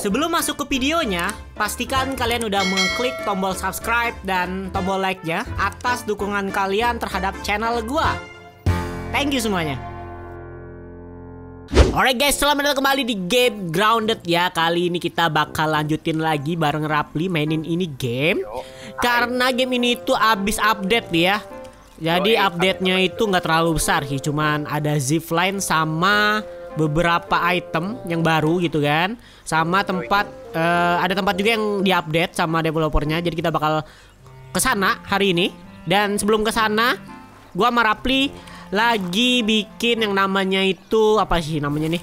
Sebelum masuk ke videonya, pastikan kalian udah mengklik tombol subscribe dan tombol like-nya atas dukungan kalian terhadap channel gua. Thank you semuanya. Alright guys, selamat datang kembali di game Grounded ya. Kali ini kita bakal lanjutin lagi bareng Rapli mainin ini game. Karena game ini tuh abis update ya. Jadi update-nya itu nggak terlalu besar sih, cuman ada zipline sama beberapa item yang baru gitu kan. Sama tempat ada tempat juga yang diupdate sama developernya. Jadi kita bakal kesana hari ini. Dan sebelum kesana, gua sama Rapli lagi bikin yang namanya itu apa sih namanya nih?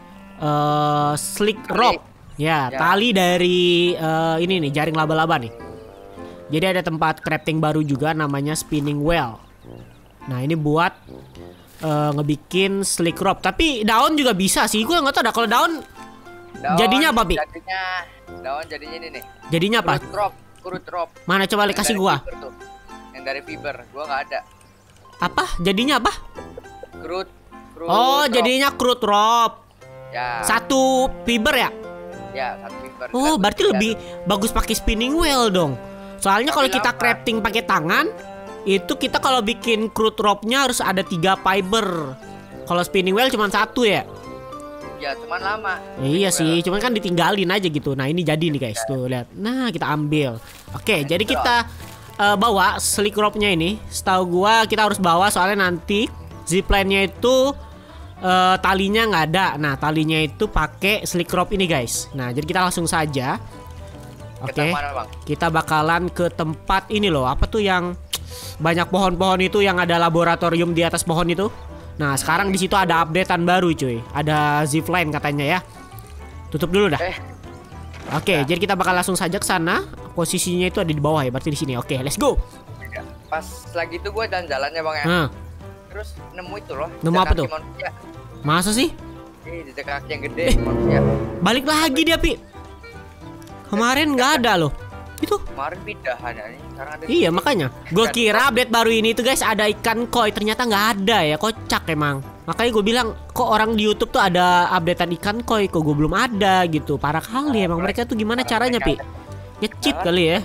Slick rope. Ya, tali dari ini nih, jaring laba-laba nih. Jadi ada tempat crafting baru juga namanya spinning well. Nah, ini buat ngebikin slick rope. Tapi daun juga bisa sih. Gue nggak tahu dah kalau daun jadinya apa, Pi? Jadinya ini nih. Jadinya apa? Crude rope. Mana coba kasih gua. Yang dari fiber, gua nggak ada. Apa? Jadinya apa? Crude oh, rope. jadinya crude rope. Ya. Satu fiber ya? Ya, satu fiber. Oh, berarti lebih bagus pakai spinning wheel dong. Soalnya kalau kita crafting pakai tangan, itu kita kalau bikin crude rope-nya harus ada 3 fiber. Kalau spinning wheel cuma 1 ya? Ya, cuman lama. Iya sih, cuman kan ditinggalin aja gitu. Nah, ini jadi nih guys, tuh lihat. Nah, kita ambil. Oke, jadi kita bawa slick rope-nya ini. Setahu gua kita harus bawa soalnya nanti zipline-nya itu talinya nggak ada. Nah, talinya itu pakai slick rope ini guys. Nah, jadi kita langsung saja. Oke, kita bakalan ke tempat ini loh. Apa tuh yang banyak pohon-pohon itu, yang ada laboratorium di atas pohon itu? Nah, sekarang di situ ada updatean baru cuy. Ada zipline katanya ya. Tutup dulu dah. Oke, jadi kita bakal langsung saja ke sana. Posisinya itu ada di bawah ya, berarti di sini. Oke, let's go. Pas lagi itu gue jalan-jalan ya bang ya. Terus nemu itu loh. Nemu apa tuh? Manusia. Masa sih? Jejak kaki yang gede manusia. Balik lagi dia, Pi. Kemarin nggak ada loh. Itu kemarin pindahan ya, sekarang ada. Iya makanya gue kira update baru ini tuh guys ada ikan koi, ternyata nggak ada ya. Kocak emang. Makanya gue bilang kok orang di YouTube tuh ada updatean ikan koi, kok gue belum ada gitu. Parah kali emang mereka tuh. Gimana caranya, Pi? Nge-cheat kali ya.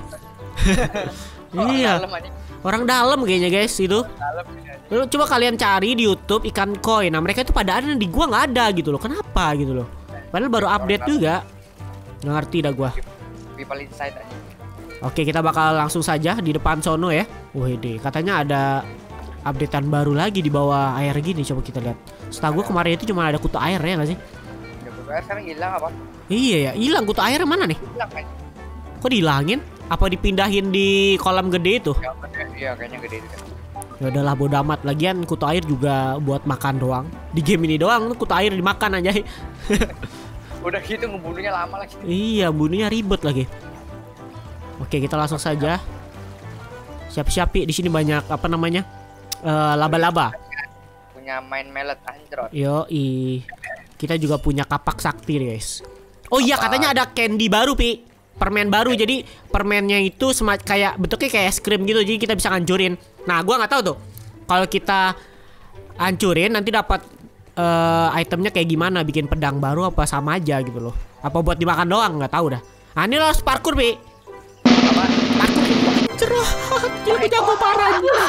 Iya, orang dalam kayaknya guys itu. Lalu coba kalian cari di YouTube ikan koi. Nah mereka itu pada ada, di gua nggak ada gitu loh. Kenapa gitu loh? Padahal baru update juga. Nggak ngerti dah gua. People inside aja. Oke, kita bakal langsung saja di depan sono ya. Wih, katanya ada updatean baru lagi di bawah air gini. Coba kita lihat. Setahu gue kemarin itu cuma ada kutu air ya nggak sih? Ya, kutu air sekarang hilang apa? Iya ya, hilang. Kutu air mana nih? Hilang kan? Kok dihilangin? Apa dipindahin di kolam gede itu? Iya, kayaknya gede itu kan. Ya udahlah, bodo amat. Lagian kutu air juga buat makan doang. Di game ini doang kutu air dimakan aja. Udah gitu ngebunuhnya lama lagi. Iya, bunuhnya ribet lagi. Oke, kita langsung saja. Siap-siap, di sini banyak apa namanya? Laba-laba. Punya main melet anjrot. Yoi. Kita juga punya kapak sakti, guys. Oh iya, katanya ada candy baru, Pi. Permen baru. Jadi permennya itu kayak bentuknya kayak es krim gitu. Jadi kita bisa ngancurin. Nah, gua nggak tahu tuh. Kalau kita hancurin nanti dapat itemnya kayak gimana, bikin pedang baru apa sama aja gitu loh. Apa buat dimakan doang, nggak tahu dah. Ah, ini lo harus parkour, Pi. Apa? Parkour. Cerot. Gila, jago parah.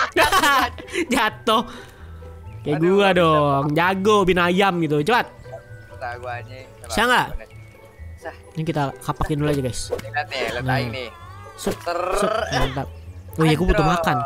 Jatuh. Kayak gua dong, jago bin ayam gitu. Cepat. Nah, gua aja. Bisa nggak? Ini kita kapakin dulu aja, guys. Lihat nih, letak ini. Mantap. Oh iya, gua butuh makan.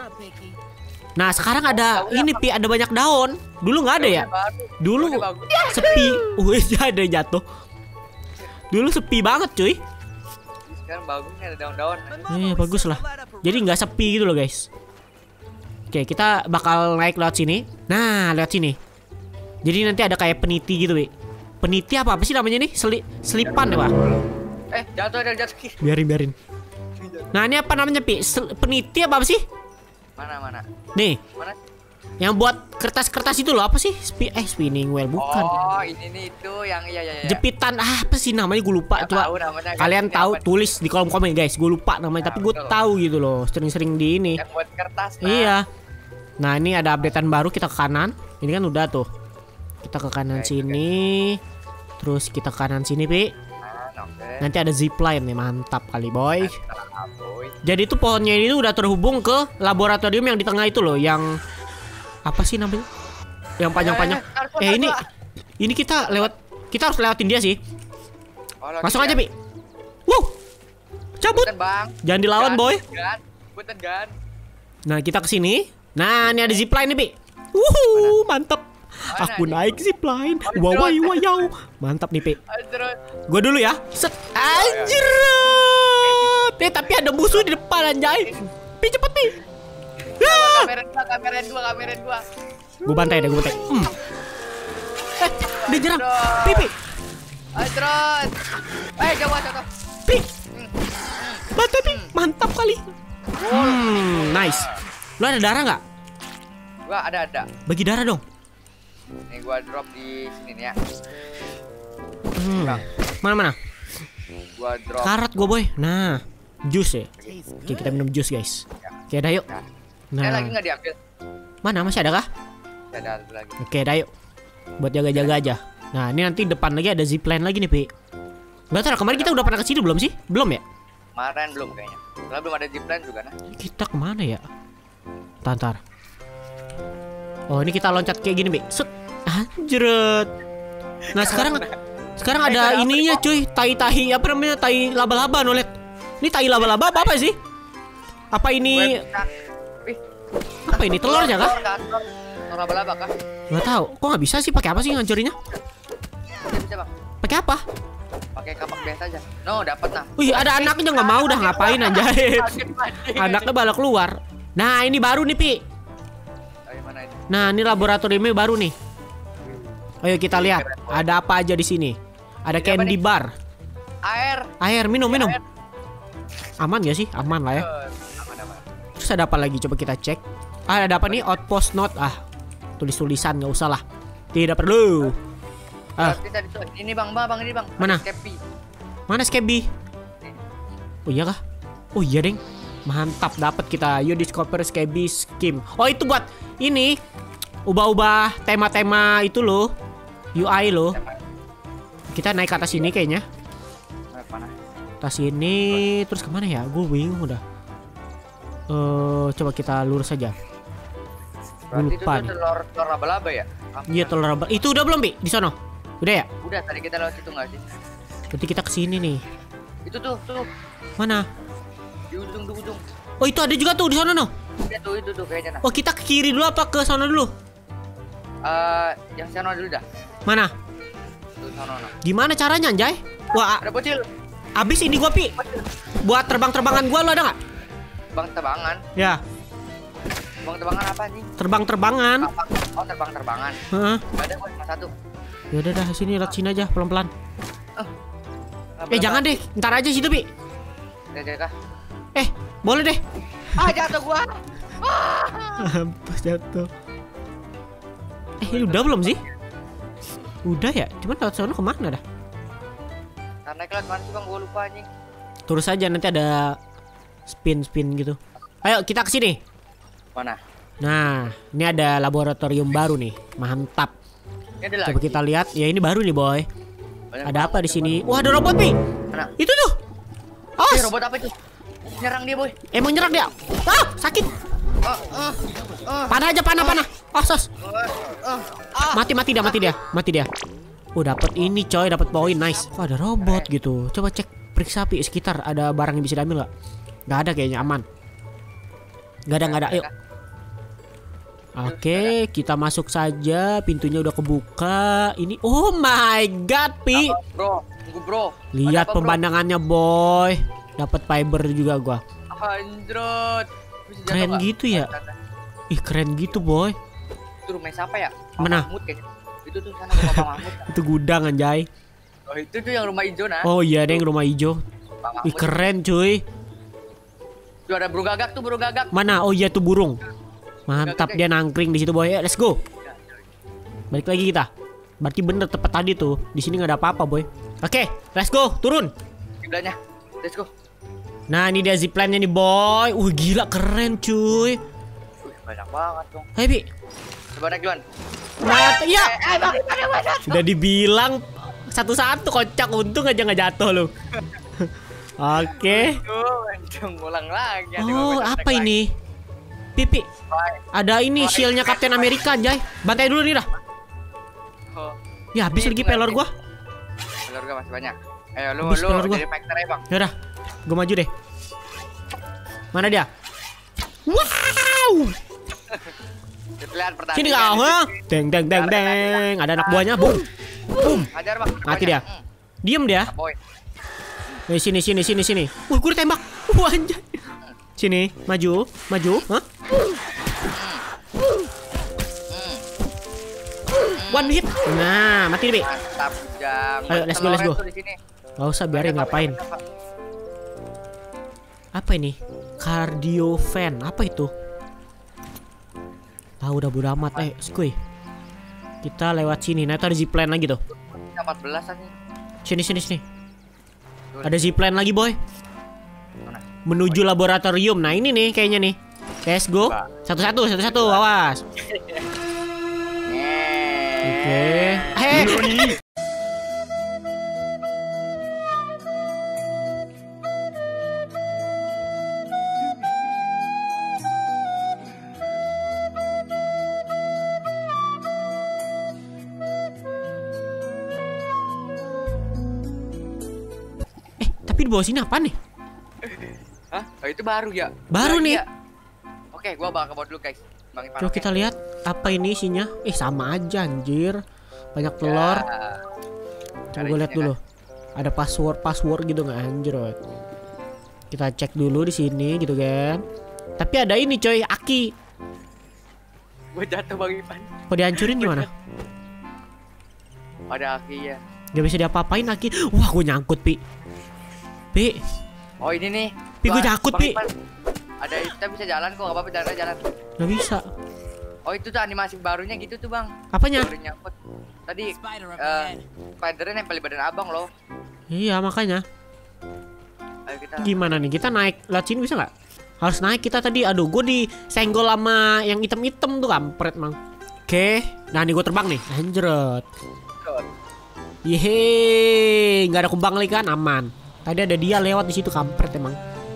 Nah, sekarang ada ini, Pi, ada banyak daun. Dulu nggak ada ya? Dulu sepi. Wih, ada jatuh. Dulu sepi banget, cuy. Sekarang bagus nih, ada daun-daun. Iya, bagus lah. Jadi nggak sepi gitu loh, guys. Oke, kita bakal naik lewat sini. Nah, lewat sini. Jadi nanti ada kayak peniti gitu, Pi. Peniti apa sih namanya nih? Selipan ya, Pak? Jatuh, ada jatuh. Biarin. Nah, ini apa namanya, Pi? Peniti apa sih? Mana? Nih. Mana? Yang buat kertas-kertas itu loh, apa sih? Spinning wheel bukan. Oh, ini nih itu yang iya. Jepitan apa sih namanya, gue lupa. Coba kalian tahu tulis di kolom komen guys. Gue lupa namanya, tapi gue tahu gitu loh. Sering-sering di ini. Yang buat kertas. Nah. Iya. Nah, ini ada updatean baru, kita ke kanan. Ini kan udah tuh. Kita ke kanan sini. Terus kita ke kanan sini, Pi. Oke. Nanti ada zipline nih, mantap kali boy. Boy. Jadi itu pohonnya ini tuh udah terhubung ke laboratorium yang di tengah itu loh, yang apa sih namanya? Yang panjang-panjang. Ini kita harus lewatin dia sih. Langsung aja, Pi. Wow. Cabut. Bang. Jangan dilawan, boy. Punten, Gan. Nah, kita ke sini. Nah, ini ada zipline nih, Pi. Mantap. Aku naik zipline. Wow. Mantap nih, Pi. Gue dulu ya. Set. Anjir. Tapi ada musuh di depan, anjay. Pi, cepet, Pi. Kamera dua. Gue bantai deh, dia nyerang. Pi. Terus. Jauh. Pi. Bantai, Pi. Mantap kali. Nice. Lu ada darah nggak? Gua ada. Bagi darah dong. Nih gua drop di sini nih ya. Mana? Gua drop. Karat gua, boy. Nah, jus ya. Oke, kita minum jus, guys. Oke, dah yuk. Nah. Lagi nggak diambil? Mana, masih ada kah? Ada lagi. Oke, dah yuk. Buat jaga-jaga aja. Nah, ini nanti depan lagi ada zipline lagi nih, Pi. Bentar, kemarin kita udah pernah ke sini belum sih? Belum ya? Kemarin belum kayaknya. Soalnya belum ada zipline juga nah. Kita kemana ya? Tantar. Oh, ini kita loncat kayak gini, Pi. Set. Anjret. Nah, sekarang ada ininya, cuy. Tai apa namanya? Tai laba-laba, nolet. Ini tai laba-laba apa sih? Apa ini? Apa ini, telurnya kah? Telur laba-laba kah? Nggak tahu. Kok nggak bisa sih? Pakai apa sih ngancurinnya? Bisa, Bang. Pakai apa? Pakai kapak biasa aja. No, dapat nah. Wih, ada anaknya nggak mau dah, ngapain anjay. Anaknya bala keluar. Nah, ini baru nih, Pi. Mana itu? Nah, ini laboratoriumnya baru nih. Ayo kita lihat. Ada apa aja di sini? Ada candy bar. Air, minum. Aman gak sih? Aman lah ya. Aman. Terus ada apa lagi? Coba kita cek. Ada apa nih? Outpost note. Tulis-tulisan nggak usah lah. Tidak perlu. Ini bang. Mana? Skepi. Mana Skebi? Oh iya kah? Oh iya, deng. Mantap, dapat kita. You discover Skebi scheme. Oh, itu buat ini. Ubah-ubah tema-tema itu loh. UI loh. Kita naik ke atas ini kayaknya. Atas ini terus kemana ya? Gue bingung udah. Coba kita lurus aja. Gue lupa nih. Telur laba-laba ya? Iya, telur laba. Itu udah belum, Bi? Di sono? Udah ya? Udah, tadi kita lewat situ nggak sih? Berarti kita kesini nih. Itu tuh. Mana? Di ujung. Oh, itu ada juga tuh di sono, no? Itu tuh kayaknya. Oh, kita ke kiri dulu apa ke sono dulu? Yang sono dulu dah. Mana? Tuh sono. Gimana caranya, anjay? Wah, ada bocil. Abis ini gua, Pi. Buat terbang-terbangan gua lo ada nggak? Bang terbang-terbangan? Ya. Bang terbang apa sih? Terbang-terbangan. Oh, terbang-terbangan. Heeh. Ada gua cuma satu. Ya udah dah, sini lewat sini aja pelan-pelan. Jangan deh, ntar aja situ, Pi. Kah? Boleh deh. Jatuh gua. Pas jatuh. Ini udah belum sih? Udah ya, cuman lewat sana kemana dah? Karena kelas mana sih bang, gua lupa anjing. Terus aja, nanti ada spin gitu. Ayo kita ke sini. Mana? Nah, ini ada laboratorium baru nih, mantap. Coba kita lihat. Ya ini baru nih, boy. Ada apa di sini? Wah, ada robot, Pi. Mana? Itu tuh. Awas. Robot apa itu? Nyerang dia, boy. Emang nyerang dia? Sakit. Panah aja, panah. Sos. Mati dia. Oh, dapat ini, coy, dapat poin, nice. Oh, ada robot gitu. Coba cek periksa, Pi, sekitar ada barang yang bisa diambil nggak? Nggak ada kayaknya, aman. Nggak ada. Ayo. Oke, kita masuk saja. Pintunya udah kebuka. Ini, oh my god, Pi. Bro. Lihat pemandangannya, boy. Dapat fiber juga gua. Anjrot. Keren gitu ya. Ih, keren gitu, boy. Itu rumah siapa ya? Mana? Mahmud kayaknya. Itu tuh sana rumah Pak Mahmud. Itu gudang, anjay. Oh, itu tuh yang rumah hijau nah. Oh iya, deng, rumah hijau. Ih, keren, cuy. Tuh ada burung gagak. Mana? Oh iya, tuh burung. Mantap, dia nangkring di situ, boy. Let's go. Balik lagi kita. Berarti bener tepat tadi tuh. Di sini nggak ada apa-apa, boy. Oke, let's go. Turun. Zipline-nya. Let's go. Nah, ini dia zipline-nya nih, boy. Gila, keren, cuy. Banyak banget dong. Hai, Pi. Coba naik duluan. Nah, iya. Sudah dibilang Satu-satu kocak, untung aja nggak jatuh lu. Oke. Ngulang lagi. Oh, apa ini? Pipi. Ada ini shieldnya Kapten Amerika, Jay. Bantai dulu nih dah. Ya habis lagi pelor gua. Pelor gua masih banyak. Ayo lu jadi factor ya, Bang. Yaudah, gua maju deh. Mana dia? Wow. Sini kau, ha? Deng deng deng deng. Ada anak buahnya, boom. Boom. Hajar, Bang. Mati dia. Diem dia. Sini. Wah, gue ditembak. Wah, anjay. Sini, maju. Hah? One hit. Nah, mati deh. Mantap, Jang. Ayo, let's go. Gak usah, biarin ngapain. Apa ini? Cardio fan. Apa itu? Tahu udah bodo amat. Skuy. Kita lewat sini. Nah, itu ada zipline lagi tuh. 14-an nih. Sini. Ada zipline lagi, boy. Menuju laboratorium. Nah, ini nih kayaknya nih. Let's go. Satu-satu. Awas. Oke. Hei. Tapi di bawah sini apa nih? Hah? Oh, itu baru ya? Baru nih. Ya. Oke, gua bakal ke bawah dulu, guys. Bang Ipan. Coba kita lihat apa ini isinya. Sama aja anjir. Banyak telur. Coba gue lihat dulu. Ada password gitu nggak anjir? Kita cek dulu di sini gitu kan. Tapi ada ini coy, aki. Gue jatuh Bang Ipan. Kok dihancurin gimana? Ada aki ya. Gak bisa diapa-apain aki. Wah, gue nyangkut Pi. Oh ini nih. Pi, gue nyangkut Pi. Ada kita bisa jalan kok, nggak apa-apa jalan. Gak bisa. Oh itu tuh animasi barunya gitu tuh Bang. Apanya? Baru nyangkut. Tadi spidernya nempel di badan abang loh. Iya makanya. Ayo kita. Gimana nih? Kita naik lewat sini bisa nggak? Harus naik kita tadi. Aduh, gue disenggol sama yang hitam-hitam tuh kampret mang. Oke, nah nih gue terbang nih. Anjrot. Yeay, nggak ada kumbang lagi kan, aman. Tadi ada dia lewat di situ kampret emang.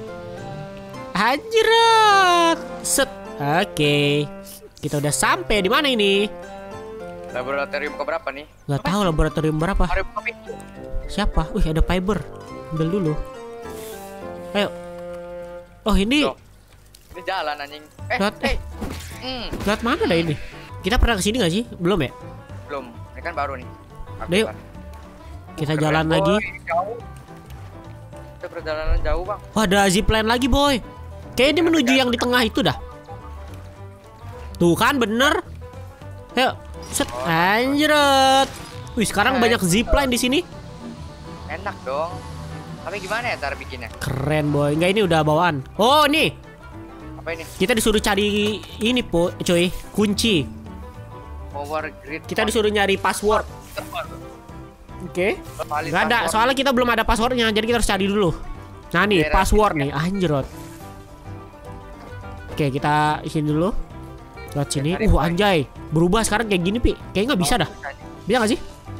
Anjrot. Set. Oke. Kita udah sampai di mana ini? Laboratorium ke berapa nih? Gak tahu laboratorium berapa. Siapa? Wih, ada fiber. Ambil dulu. Ayo. Oh, ini. Ini jalan anjing. Lihat mana dah ini? Kita pernah kesini gak sih? Belum ya? Belum. Ini kan baru nih. Yuk. Kita jalan lagi. Jauh. Kita perjalanan jauh, Bang. Oh, ada zipline lagi, boy. Kayaknya dia menuju yang di tengah itu dah. Tuh kan bener. Ayo. Set. Anjret. Wih, sekarang banyak zipline di sini. Enak dong. Tapi gimana ya cara bikinnya? Keren, boy. Enggak, ini udah bawaan. Oh, nih. Apa ini? Kita disuruh cari ini, cuy. Kunci. Power grid. Kita disuruh nyari password. Oke. Gak ada, soalnya kita belum ada passwordnya, jadi kita harus cari dulu. Nah nih, password nih, anjrot. Oke, kita isi dulu. Lewat sini. Anjay, berubah sekarang kayak gini, Pi. Kayaknya nggak bisa dah. Bisa nggak sih?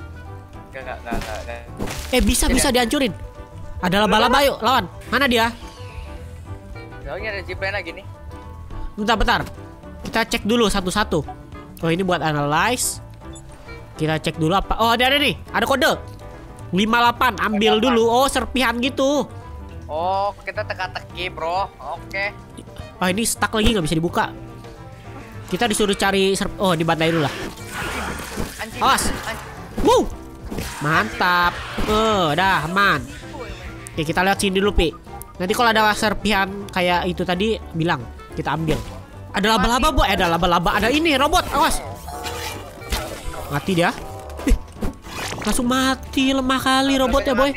Nggak. Bisa dihancurin. Ada laba-laba, yuk lawan. Mana dia? Ini ada zipline lagi nih. Bentar. Kita cek dulu satu-satu. Oh, ini buat analyze. Kita cek dulu apa. Oh, ada nih. Ada kode 58. Ambil dulu. Oh, serpihan gitu. Oh, kita teka-teki, bro. Oke. Oh, ini stuck lagi, nggak bisa dibuka. Kita disuruh cari oh, dibantai dulu lah. Awas. Wuh. Mantap. Dah aman. Oke, kita lihat sini dulu, Pi. Nanti kalau ada serpihan kayak itu tadi, bilang. Kita ambil. Ada laba-laba, boy. Ada laba-laba. Ada ini, robot. Awas. Mati dia. Langsung mati. Lemah kali robotnya, boy.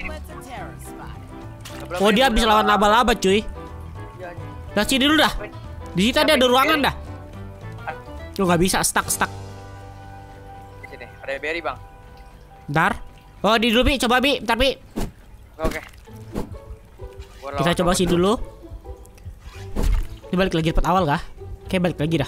Oh, dia bisa lawan laba-laba, cuy. Lihat sini dulu dah. Di situ ada ruangan dah. Oh, nggak bisa. Stuck. Di sini. Ada berry, Bang. Bentar. Oh, di dulu, Pi. Coba, Pi. Bentar, Pi. Oke. Kita coba sih dulu. Ini balik lagi tempat awal kah? Kayak balik lagi dah.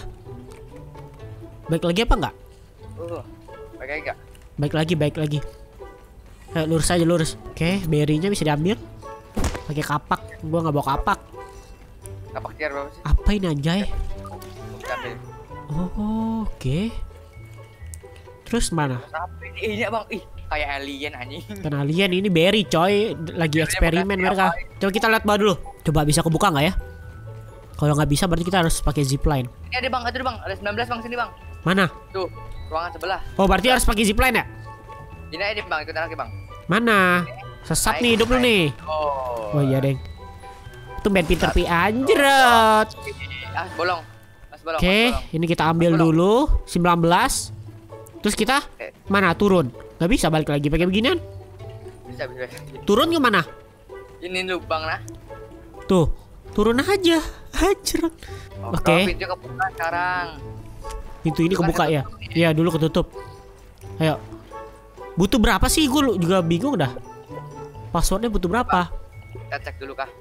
Balik lagi apa enggak? Balik lagi enggak? Baik lagi. Ayo lurus aja lurus. Oke, berry-nya bisa diambil. Pakai kapak. Gua nggak bawa kapak. Kapak tiar berapa sih? Apa ini anjay? Ambil. Oh, oke. Terus mana? Tapi ini bang, ih kayak alien anjing. Kan alien ini berry coy, lagi eksperimen mereka. Coba kita lihat bawah dulu. Coba bisa kebuka nggak ya? Kalau nggak bisa berarti kita harus pakai zipline. Ini ada bang, ada 19 bang sini bang. Mana? Tuh, ruangan sebelah. Oh berarti harus pakai zipline ya? Ini aja bang, ikutin lagi bang. Mana? Sesat nih hidup lu nih. Oh iya deng. Itu band Peter P anjret. Bolong. Oke, ini kita ambil dulu 19. Terus kita mana turun? Gak bisa balik lagi pakai beginian. Bisa. Turun ke mana? Ini lubang nah. Tuh, turun aja. Anjret. Oke. Pintu kebuka sekarang. Pintu ini kebuka ya? Iya, dulu ketutup. Ayo. Butuh berapa sih? Gue juga bingung dah. Passwordnya butuh berapa? Kita cek dulu kah?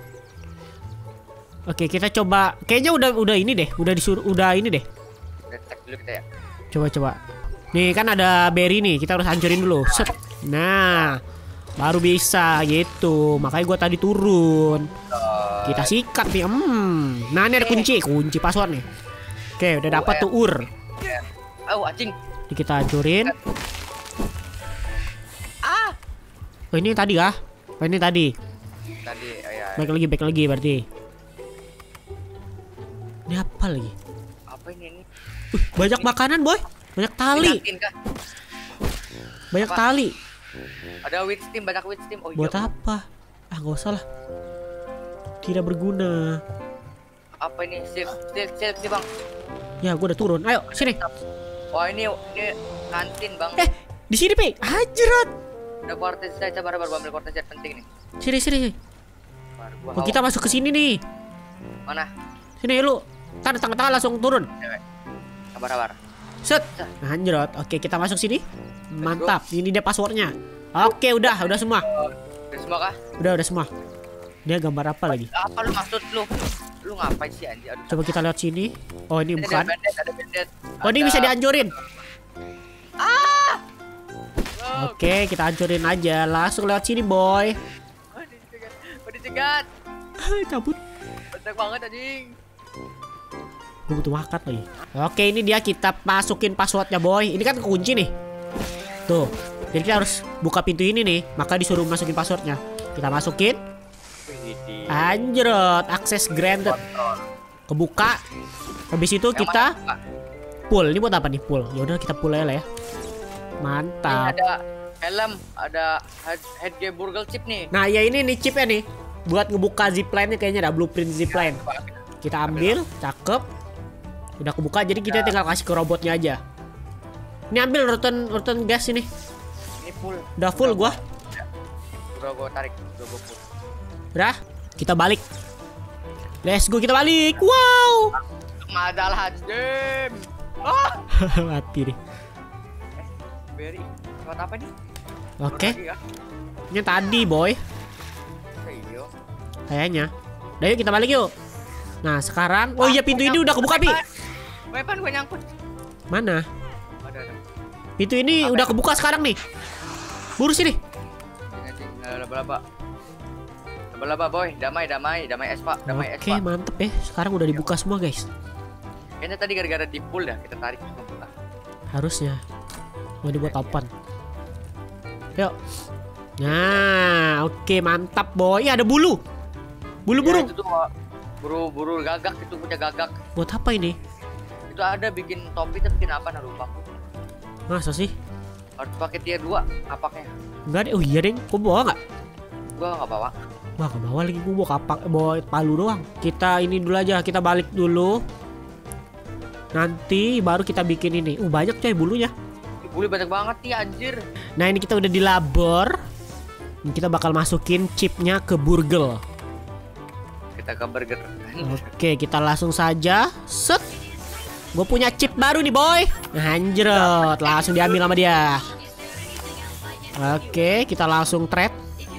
Oke, kita coba. Kayaknya udah ini deh. Udah ini deh. Kita cek dulu kita ya. Coba. Nih kan ada berry nih. Kita harus hancurin dulu. Set. Nah, baru bisa gitu. Makanya gue tadi turun. Kita sikat nih. Nah, ini ada kunci password nih. Oke, udah dapat tuh ur. Anjing. Ini kita hancurin. Oh ini tadi kah? Oh ini tadi. Ya. Back lagi berarti. Ini apa lagi? Apa ini? Banyak makanan boy. Banyak tali. Banyak tali. Ada wheat steam, banyak wheat steam. Oh, buat apa? Ah nggak usah lah. Tidak berguna. Apa ini? Sip nih bang. Ya gue udah turun. Ayo sini. Wah ini kantin bang. Di sini Pi. Hajrat. Ada quarter set, baru ambil quarter set penting nih. Sini. Oh, kita masuk ke sini nih. Mana? Sini lu. Tengah-tengah langsung turun. Sabar. Set. Anjrot. Oke, kita masuk sini. Mantap. Ini dia passwordnya. Oke, udah semua. Udah semua kah? Udah semua. Dia gambar apa lagi? Apa lu maksud lu? Lu ngapain sih anjir? Coba kita lihat sini. Oh, ini bukan. Ada bandet. Oh, ini bisa dihancurin. Oke, kita hancurin aja. Langsung lewat sini, boy. Dicegat. Cabut. Banyak banget anjing. Gue butuh makan lagi. Oke, ini dia kita masukin passwordnya, boy. Ini kan kunci nih. Tuh. Jadi kita harus buka pintu ini nih. Maka disuruh masukin passwordnya. Kita masukin. Anjrot, akses granted. Kebuka. Habis itu kita pull. Ini buat apa nih pull? Ya udah kita pull aja lah ya. Mantap. Ini ada helm, ada headgear burgle chip nih. Nah ya ini nih chipnya nih. Buat ngebuka zipline-nya kayaknya ada blueprint zipline. Kita ambil, cakep. Udah kebuka jadi kita tinggal kasih ke robotnya aja. Ini ambil rutan gas ini. Ini full. Udah full gua. Udah gua tarik, udah gua full. Udah, kita balik. Let's go, kita balik. Wow. Madalah jam. Mati deh. Berry, buat apa nih? Oke. Ini tadi, boy. Kayaknya. Udah yuk kita balik yuk. Nah, sekarang oh iya pintu ini udah kebuka, Pi. Weapon gue nyangkut. Mana? Ada. Pintu ini udah kebuka sekarang nih. Buru sini. Laba-laba, boy. Damai es, Pak. Oke, mantep ya. Sekarang udah dibuka semua, guys. Kayaknya tadi gara-gara di pull dah kita tarik kebuka. Harusnya. Mau dibuat apaan? Yuk. Nah, oke mantap boy. Ada bulu. Bulu burung. Itu tuh buru gagak, itu punya gagak. Buat apa ini? Itu ada bikin topi tapi bikin apa nah lupa. Masa sih? Harus pakai tier 2 kapaknya. Enggak deh. Oh iya deh. Kau bawa nggak? Gua nggak bawa. Wah, nggak bawa lagi. Gua bawa kapak, bawa palu doang. Kita ini dulu aja. Kita balik dulu. Nanti baru kita bikin ini. Banyak coy bulunya. Bulu banyak banget nih anjir. Nah ini kita udah di labor. Kita bakal masukin chipnya ke burgle. Kita ke burger. Oke, kita langsung saja. Set. Gue punya chip baru nih boy. Anjrot, langsung diambil sama dia. Oke, kita langsung trade.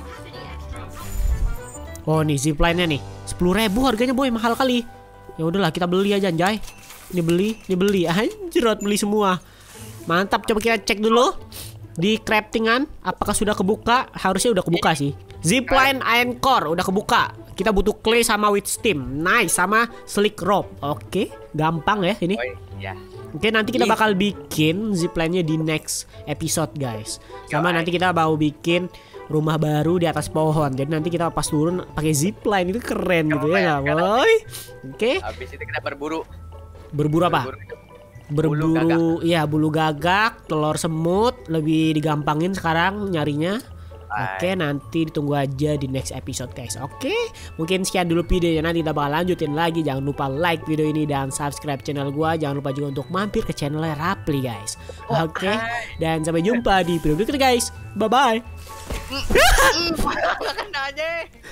Oh nih zipline-nya nih 10.000 harganya boy, mahal kali. Ya udahlah kita beli aja anjay. Ini beli. Anjrot, beli semua. Mantap, coba kita cek dulu. di craftingan apakah sudah kebuka? Harusnya udah kebuka sih. Zipline iron core udah kebuka. Kita butuh clay sama wheat steam. Nice, sama slick rope. Oke, gampang ya ini. Iya. Oke, nanti kita bakal bikin zipline-nya di next episode, guys. Sama nanti kita mau bikin rumah baru di atas pohon. Jadi nanti kita pas turun pakai zipline, itu keren gitu ya, nggak boy? Oke. Habis itu kita berburu. Berburu apa? Berburu, iya bulu gagak, telur semut, lebih digampangin sekarang nyarinya. Oke, nanti ditunggu aja di next episode, guys. Oke, mungkin sekian dulu videonya. Nanti kita bakal lanjutin lagi. Jangan lupa like video ini dan subscribe channel gua. Jangan lupa juga untuk mampir ke channelnya Rapli, guys. Oke, dan sampai jumpa di video berikutnya, guys. Bye bye. Kena aja.